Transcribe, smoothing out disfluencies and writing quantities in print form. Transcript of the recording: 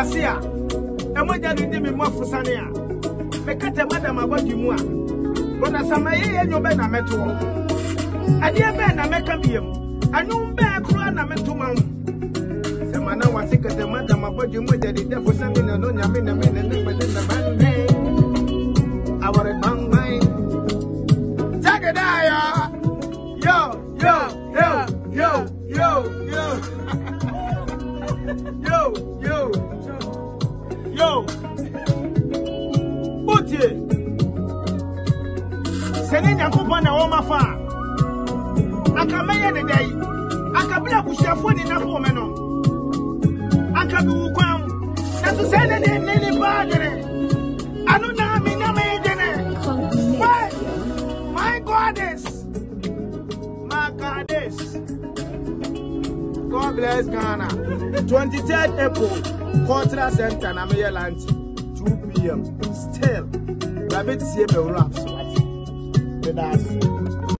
Asia, and what you did me more for Sania. Make a madam about you more. Broda Sammy and your Ben I met to. I dear Ben I make a beam. I know Ben Cran I met to mount. Samana was sick at the madam about you more than the devil something and on your minute and never did the man. Our bang mine. Tagadaya. Yo. Botie. Seni nyankopon na wo mafa. Aka meye ne dai. Aka bla bushafo ni na ho me no. Aka bi wo kwam. Na so se ne baadere. Anu na me na me dene. My goddess. God bless Ghana. 23rd April, Cultural Center, Namaya Lunch, 2 p.m. Still, rabbit see the raps. That's